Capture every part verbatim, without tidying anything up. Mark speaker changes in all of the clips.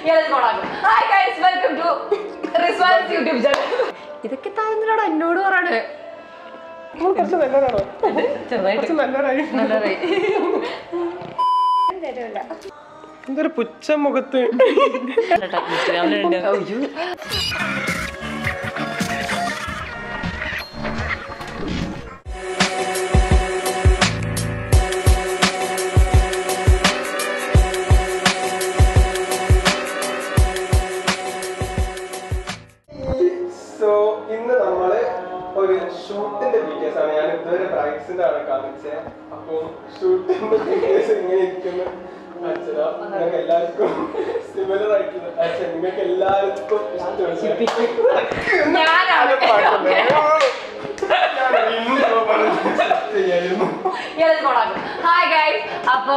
Speaker 1: Hi guys, welcome to Rizwan's YouTube channel. ഇതൊക്കെ താഴ്ന്നിട്ടാണ് എന്നോട് പറയണേ.
Speaker 2: കുറച്ച് നല്ലതാണോ?
Speaker 1: ചെറുതായിട്ട്
Speaker 2: നല്ലതായി
Speaker 1: നല്ലതായി.
Speaker 2: എന്തൊരു പുച്ഛ മുഖത്ത്. സോ ഇന്ന് നമ്മള് ഒരു ഷൂട്ടിന്റെ വീഡിയോസ് ആണ്. ഞാൻ ഇതുവരെ പ്രാക്ടീസിന്റെ ആണ് കാണിച്ചത്. അപ്പൊ ഷൂട്ടിന്റെ വീഡിയോസ് എങ്ങനെ ഇരിക്കുന്നു നിങ്ങൾക്ക് എല്ലാവർക്കും സിമിലർ ആയിട്ടുള്ള നിങ്ങൾക്ക് എല്ലാവർക്കും
Speaker 1: Hi guys, അപ്പൊ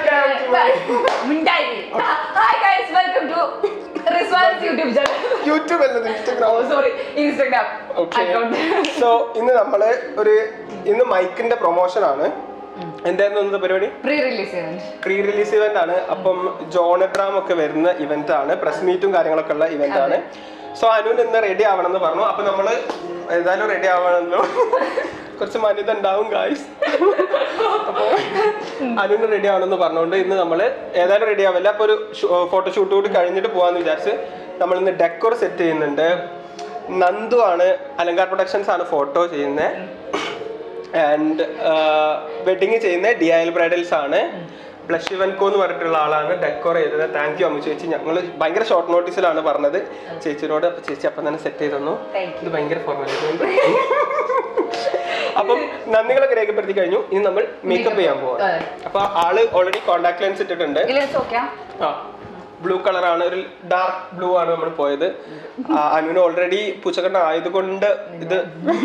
Speaker 1: Hi guys, welcome to Rizwan's YouTube channel.
Speaker 2: YouTube അല്ലത് Instagram.
Speaker 1: Oh sorry, Instagram.
Speaker 2: Okay. So ഇന്ന് നമ്മള് ഒരു ഇന്ന് മൈക്കിന്റെ പ്രൊമോഷൻ ആണ്. എന്തായിരുന്നു പരിപാടി?
Speaker 1: Pre release event.
Speaker 2: Pre release event ആണ്. അപ്പം ജോൺ എബ്രാം ഒക്കെ വരുന്ന ഇവന്റ് ആണ്. പ്രസ് മീറ്റും കാര്യങ്ങളൊക്കെ ഉള്ള ഇവന്റ് ആണ്. സോ അനുൻ ഇന്ന് റെഡി ആവണം എന്ന് പറഞ്ഞു. അപ്പൊ നമ്മള് ഏതായാലും റെഡി ആവണമല്ലോ, കുറച്ച് മാന്യത ഉണ്ടാവും ഗായ്സ്. അപ്പൊ അനുന് റെഡി ആവണമെന്ന് പറഞ്ഞുകൊണ്ട് ഇന്ന് നമ്മള് ഏതായാലും റെഡി ആവില്ല. അപ്പൊ ഒരു ഫോട്ടോഷൂട്ട് കൂടി കഴിഞ്ഞിട്ട് പോവാന്ന് വിചാരിച്ച് നമ്മൾ ഇന്ന് ഡെക്കോർ സെറ്റ് ചെയ്യുന്നുണ്ട്. നന്ദു ആണ്, അലങ്കാർ പ്രൊഡക്ഷൻസ് ആണ് ഫോട്ടോ ചെയ്യുന്നത്. ആൻഡ് വെഡിങ് ചെയ്യുന്ന ഡി ഐ എൽ ബ്രൈഡൽസ് ആണ്. ബ്ലഷ് ഇവൻകോ എന്ന് പറഞ്ഞിട്ടുള്ള ആളാണ് ഡെക്കോർ ചെയ്തത്. താങ്ക് യു അമ്മു ചേച്ചി. ഞങ്ങൾ ഭയങ്കര ഷോർട്ട് നോട്ടീസിലാണ് പറഞ്ഞത് ചേച്ചിനോട്. അപ്പൊ ചേച്ചി അപ്പം തന്നെ സെറ്റ് ചെയ്ത് തന്നു. ഇത് ഭയങ്കര ഫോർമാലിറ്റി. അപ്പം നന്ദികളൊക്കെ രേഖപ്പെടുത്തി കഴിഞ്ഞു. ഇനി നമ്മൾ മേക്കപ്പ് ചെയ്യാൻ പോവാം. അപ്പൊ ആള് ഓൾറെഡി കോണ്ടാക്ട് ലെൻസ് ഇട്ടിട്ടുണ്ട്. ആ ബ്ലൂ കളറാണ്, ഒരു ഡാർക്ക് ബ്ലൂ ആണ് നമ്മൾ പോയത്. അനുവിന് ഓൾറെഡി പൂച്ചക്കണ്ണ ആയതുകൊണ്ട് ഇത്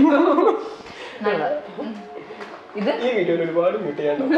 Speaker 2: ഈ വീഡിയോയിൽ ഒരുപാട് മ്യൂട്ട് ചെയ്യണം.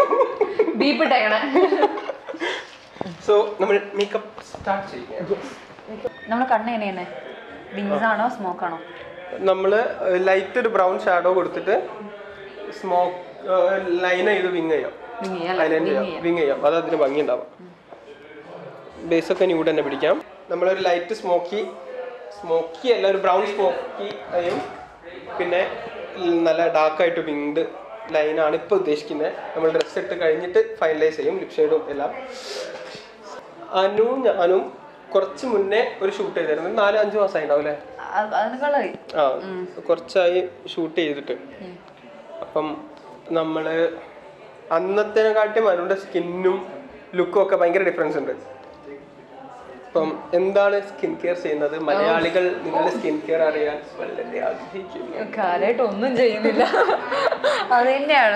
Speaker 2: സോ നമ്മൾ മേക്കപ്പ് സ്റ്റാർട്ട് ചെയ്യാം.
Speaker 1: നമ്മൾ കണ്ണ് എങ്ങനെയാണ്? വിങ്സ് ആണോ സ്മോക്ക് ആണോ?
Speaker 2: നമ്മള് ലൈറ്റ് ഒരു ബ്രൗൺ ഷാഡോ കൊടുത്തിട്ട് സ്മോക്ക് ലൈൻ ചെയ്ത് വിങ് ചെയ്യാം. ലൈൻ ചെയ്യാം, വിങ് ചെയ്യാം. അത് അതിന് ഭംഗി ഉണ്ടാവും. ബേസൊക്കെ ന്യൂഡ് തന്നെ പിടിക്കാം. നമ്മളൊരു ലൈറ്റ് സ്മോക്കി സ്മോക്കി അല്ല ഒരു ബ്രൗൺ സ്മോക്കി ആയും പിന്നെ നല്ല ഡാർക്കായിട്ട് വിങ്ഡ് ലൈനാണ് ഇപ്പോൾ ഉദ്ദേശിക്കുന്നത്. നമ്മൾ ഡ്രസ്സ് ഇട്ട് കഴിഞ്ഞിട്ട് ഫൈനലൈസ് ചെയ്യും ലിപ് ഷെയ്ഡും എല്ലാം. അനു ഞാനും കുറച്ച് മുന്നേ ഒരു ഷൂട്ട് ചെയ്തായിരുന്നു. നാല് അഞ്ച് മാസമായി ഉണ്ടാവും അല്ലേ? ആ കുറച്ചായി ഷൂട്ട് ചെയ്തിട്ട്. അപ്പം നമ്മള് അന്നത്തേനെക്കാട്ടും അനുവിൻ്റെ സ്കിന്നും ലുക്കും ഒക്കെ ഭയങ്കര ഡിഫറൻസ് ഉണ്ട്. അപ്പം എന്താണ് സ്കിൻ കെയർ ചെയ്യുന്നത്? മലയാളികൾ നിങ്ങളുടെ സ്കിൻ കെയർ അറിയാൻ വളരെ ആഗ്രഹിക്കുന്നു.
Speaker 1: കാലായിട്ട് ഒന്നും ചെയ്യുന്നില്ല, അത് തന്നെയാണ്.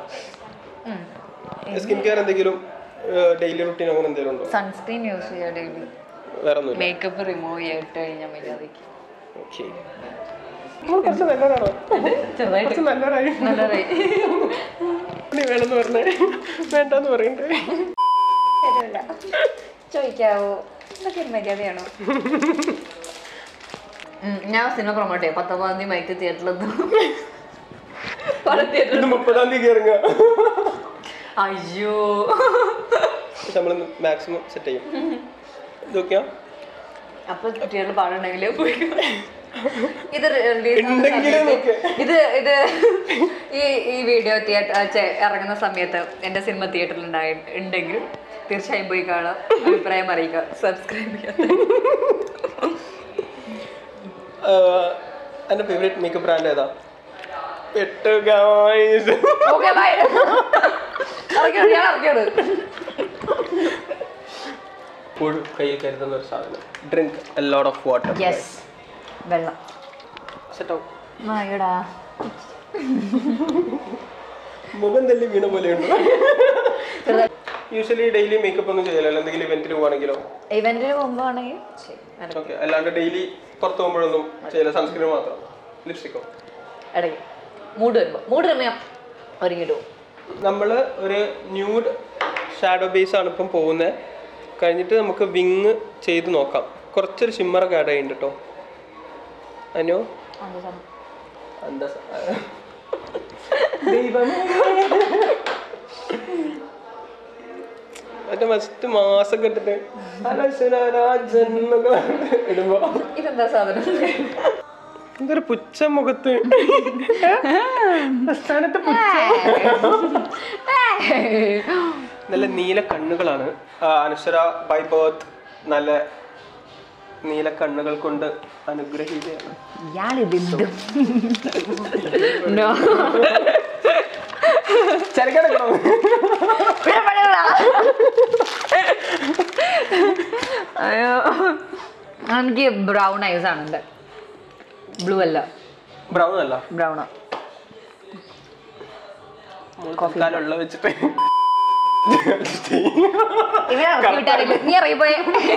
Speaker 2: സ്കിൻ കെയർ എന്തെങ്കിലും ഡെയിലി റുട്ടീൻ അങ്ങനെ എന്തെങ്കിലും ഉണ്ടോ?
Speaker 1: സൺസ്ക്രീൻ യൂസ് ചെയ്യാം ഡെയിലി. വേറെ ഒന്നും മേക്കപ്പ് റിമൂവ് ചെയ്തിട്ട് കഴിഞ്ഞാൽ മര്യാദയ്ക്ക്.
Speaker 2: ഓക്കെ, കുറച്ച് നല്ലതാണോ? ചെറുതായിട്ട് നല്ലതായി
Speaker 1: നല്ലതായി
Speaker 2: വേണമെന്ന് പറഞ്ഞേ വേണ്ടെന്ന് പറയണ്ടേ?
Speaker 1: ചോദിക്കാവോ? ഇതൊക്കെ ഒരു മര്യാദയാണോ? ഞാൻ സിനിമ പ്രൊമോട്ട് ചെയ്യാം. പത്തൊമ്പതാം തീയതി മൈക്ക് തിയേറ്ററിലെത്തും.
Speaker 2: മുപ്പതാം തീയതി ഇറങ്ങുക.
Speaker 1: അയ്യോ,
Speaker 2: നമ്മൾ മാക്സിമം സെറ്റ് ചെയ്യും. ഇതൊക്കെയാ
Speaker 1: അപ്പൊ തിയേറ്ററിൽ പാടുണ്ടെങ്കിൽ പോയി. ഇത് ഇത് ഇത് ഈ ഈ വീഡിയോ തിയേറ്റർ ഇറങ്ങുന്ന സമയത്ത് എൻ്റെ സിനിമ തിയേറ്ററിൽ ഉണ്ടായി ഉണ്ടെങ്കിൽ തീർച്ചയായും പോയി കാണാം, അഭിപ്രായം അറിയിക്കുക, സബ്സ്ക്രൈബ് ചെയ്യുക.
Speaker 2: എൻ്റെ ഫേവറേറ്റ് മേക്കപ്പ് ബ്രാൻഡ് ഏതാ? പെട്ട് ഗായ്സ്.
Speaker 1: Okay bye. അറിയാം ഞാൻ അറിയാം.
Speaker 2: എപ്പോഴും കയ്യിൽ കരുതുന്ന ഒരു സാധനം, drink a lot of water.
Speaker 1: Yes, വെള്ളം.
Speaker 2: സെറ്റ് ആവും.
Speaker 1: മായടാ
Speaker 2: മുഖം തല്ലി വീണ പോലെയുണ്ട്. യൂഷ്വലി ഡെയിലി മേക്കപ്പ് ഒന്നും ചെയ്യലല്ലോ, എന്തെങ്കിലും ഇവന്റിന് പോവാണെങ്കിലോ?
Speaker 1: ഇവന്റിന് പോകുമ്പോഴാണെങ്കിൽ
Speaker 2: ഓക്കെ, അല്ലാണ്ട് ഡെയിലി പുറത്ത് പോകുമ്പോഴൊന്നും ചെയ്യില്ല. സൺസ്ക്രീൻ മാത്രം, ലിപ്സ്റ്റിക്കോ?
Speaker 1: ഇടയ്ക്ക് മൂഡ് വരുമ്പോൾ മൂഡ് വരുമ്പോൾ ഒരുങ്ങിട്ട് പോകും.
Speaker 2: നമ്മൾ ഒരു ന്യൂഡ് ഷാഡോ ബേസ് ആണ് ഇപ്പം പോകുന്നത്. കഴിഞ്ഞിട്ട് നമുക്ക് വിങ് ചെയ്ത് നോക്കാം. കുറച്ചൊരു ഷിമ്മറൊക്കെ ആഡ് ചെയ്യുന്നുണ്ട് കേട്ടോ. അനു എന്താ മറ്റേ ഫസ്റ്റ് മാസൊക്കെ ഇട്ടിട്ട് അനശ്വര രാജൻ ഇടുമ്പോ
Speaker 1: ഇതെന്താ സാധനം?
Speaker 2: എന്തൊരു പുച്ഛ മുഖത്ത് നല്ല നീല കണ്ണുകളാണ്. അനശ്വര ബൈ ബർത്ത് നല്ല നീല കണ്ണുകൾ കൊണ്ട് അനുഗ്രഹീതയാണ്.
Speaker 1: അയ്യോ എനിക്ക് ബ്രൗൺ ഐസ് ആണ് എന്റെ. ബ്ലൂ അല്ല,
Speaker 2: ബ്രൗൺ അല്ല,
Speaker 1: ബ്രൗണാ.
Speaker 2: ഉള്ള വെച്ചിട്ട്
Speaker 1: നീ അറിയപ്പോയെ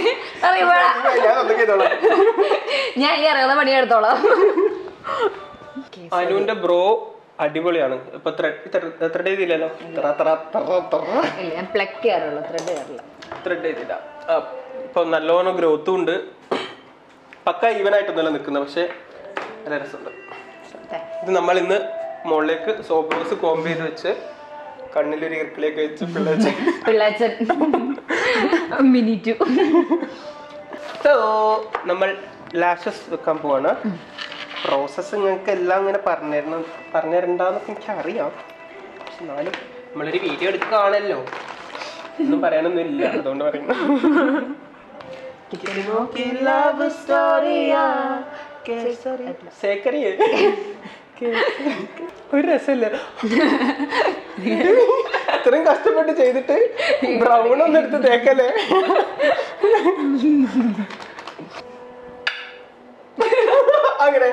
Speaker 1: ഞാൻ ഈ അറിയാവുന്ന പണിയെടുത്തോളാം.
Speaker 2: അനുവിന്റെ ബ്രോ അടിപൊളിയാണ്. ഇപ്പൊ ത്രെഡ് ചെയ്തില്ലല്ലോ, ത്രെഡ് ചെയ്തില്ല. ഇപ്പൊ നല്ലോണം ഗ്രോത്തും ഉണ്ട്. പക്ക ഈവൻ ആയിട്ടൊന്നുമല്ല നിൽക്കുന്നത്, പക്ഷെ നല്ല രസമുണ്ട്. ഇത് നമ്മൾ ഇന്ന് മുകളിലേക്ക് സോപ്പ് കോംബ് ചെയ്ത് വെച്ച് കണ്ണിലൊരു ഇർക്കിലേക്ക് വെച്ച് പിള്ളേച്ചൻ
Speaker 1: മിനിറ്റു.
Speaker 2: സോ നമ്മൾ ലാഷസ് വെക്കാൻ പോവാണ്. പ്രോസസ്സ് ഞങ്ങൾക്ക് എല്ലാം ഇങ്ങനെ പറഞ്ഞിരുന്നു പറഞ്ഞിരണ്ടെന്നൊക്കെ എനിക്ക് അറിയാം. പക്ഷെ എന്നാലും നമ്മളൊരു വീഡിയോ എടുക്കുകയാണല്ലോ, ഒന്നും പറയാനൊന്നും ഇല്ല, അതുകൊണ്ട് പറയുന്നു. ഒരു രസമില്ല, ഇത്രയും കഷ്ടപ്പെട്ട് ചെയ്തിട്ട് ബ്രൗൺ ഒന്നും എടുത്ത് തേക്കല്ലേ. അങ്ങനെ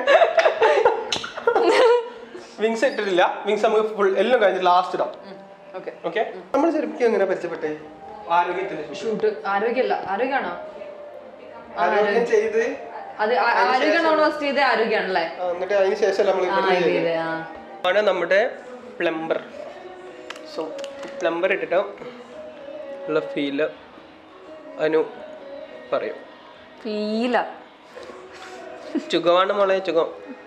Speaker 2: വിങ്സ് ഇട്ടിട്ടില്ല. വിങ്സ് നമുക്ക് ഫുൾ എല്ലാം കഴിഞ്ഞ് ലാസ്റ്റ് ഇടാം. ഓക്കെ, നമ്മൾ ശരിക്കും എങ്ങനെ പരിചയപ്പെട്ടെ? ആരോഗ്യത്തിന്
Speaker 1: ഷൂട്ട്. ആരോഗ്യമല്ല, ആരോഗ്യമാണോ?
Speaker 2: ആരോഗ്യം ചെയ്ത്
Speaker 1: അത് ആരോഗ്യമാണോ ഫസ്റ്റ് ചെയ്ത്? ആരോഗ്യമാണല്ലേ.
Speaker 2: എന്നിട്ട് അതിന് ശേഷം നമ്മൾ ആണ് നമ്മുടെ പ്ലംബർ. സോ പ്ലംബർ ഇട്ടിട്ട് ഉള്ള ഫീല് അനു പറയും.
Speaker 1: ഫീല
Speaker 2: ചുഖമാണ് മോളെ, ചുഖം.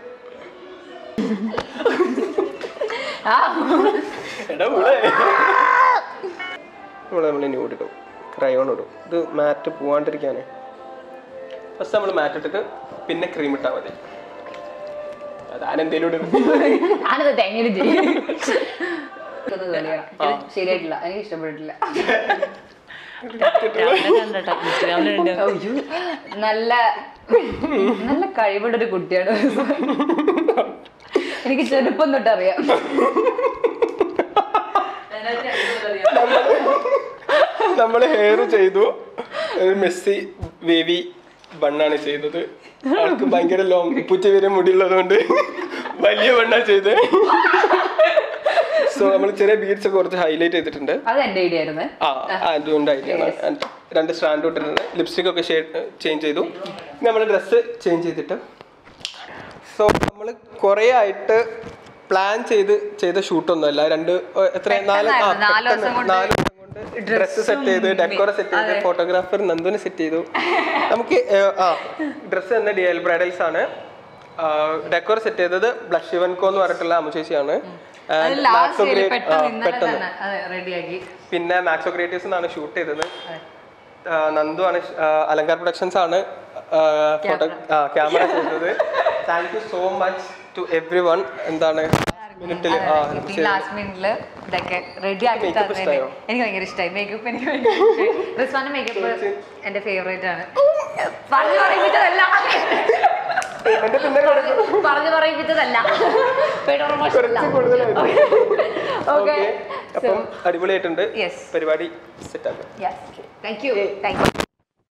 Speaker 2: നമ്മളെ നമ്മൾ ന്യൂഡ് ഇടും, ക്രയോൺ ഇടും. ഇത് മാറ്റ് പോവാണ്ടിരിക്കാനേ ഫസ്റ്റ് നമ്മൾ മാറ്റ് ഇട്ടിട്ട് പിന്നെ ക്രീം ഇട്ടാൽ മതി. അതാനെന്തേലും ഇടും.
Speaker 1: ശരിയായിട്ടില്ല, എനിക്ക് ഇഷ്ടപ്പെട്ടിട്ടില്ല. നല്ല നല്ല കഴിവുള്ള ഒരു കുട്ടിയാണ്. എനിക്ക് ചെറുപ്പം തൊട്ട് അറിയാം.
Speaker 2: നമ്മള് ഹെയർ ചെയ്തു, മെസ്സി വേവി ബണ്ണാണ് ചെയ്തത്. ആൾക്ക് ഭയങ്കര ലോങ് ഉപ്പുച്ച വരെ മുടിയുള്ളതുകൊണ്ട് വലിയ ബണ്ണാ ചെയ്ത്. സോ നമ്മൾ ചെറിയ ബീഡ്സ് ഒക്കെ കുറച്ച് ഹൈലൈറ്റ് ചെയ്തിട്ടുണ്ട്. ആ അതുകൊണ്ട് ഐഡിയ ആണ്. രണ്ട് സ്റ്റാൻഡ് ഇട്ടിട്ടുണ്ട്. ലിപ്സ്റ്റിക് ഒക്കെ ചേഞ്ച് ചെയ്തു. നമ്മൾ ഡ്രസ്സ് ചേഞ്ച് ചെയ്തിട്ട് സോ നമ്മൾ കുറേ ആയിട്ട് പ്ലാൻ ചെയ്ത് ചെയ്ത ഷൂട്ടൊന്നും അല്ല. രണ്ട് എത്ര നാല് നാല് ദിവസം കൊണ്ട് ഡ്രസ്സ് സെറ്റ് ചെയ്ത്, ഡെക്കോർ സെറ്റ് ചെയ്ത്, ഫോട്ടോഗ്രാഫർ നന്ദുനെ സെറ്റ് ചെയ്തു. നമുക്ക് ആ ഡ്രസ്സ് തന്നെ ഡി എൽ ബ്രൈഡൽസ് ആണ്. ഡെക്കോർ സെറ്റ് ചെയ്തത് ബ്ലഷ് ഇവൻകോ എന്ന് പറഞ്ഞിട്ടുള്ള അമുചേച്ചിയാണ്. പിന്നെ മാക്സോ ക്രിയേറ്റീവ്സ് എന്നാണ് ഷൂട്ട് ചെയ്തത്. നന്ദു ആണ്, അലങ്കാർ പ്രൊഡക്ഷൻസ് ആണ് ഫോട്ടോ ക്യാമറ ചെയ്തത്. Thank you so much to everyone. എന്താണ് മിനിറ്റിൽ
Speaker 1: ലാസ്റ്റ് മിനിറ്റില് ഇതൊക്കെ റെഡി ആക്കി എനിക്ക് ഭയങ്കര ഇഷ്ടമായി. മേക്കപ്പ് എനിക്ക് റിസ്വാന്റെ മേക്കപ്പ് എന്റെ ഫേവറേറ്റ് ആണ്. പറഞ്ഞു പറയിപ്പിച്ചതല്ല പറഞ്ഞു പറയിപ്പിച്ചതല്ല
Speaker 2: അപ്പം അടിപൊളിയായിട്ടുണ്ട്. പരിപാടി സെറ്റ് ആക്കാം.
Speaker 1: Thank you thank U.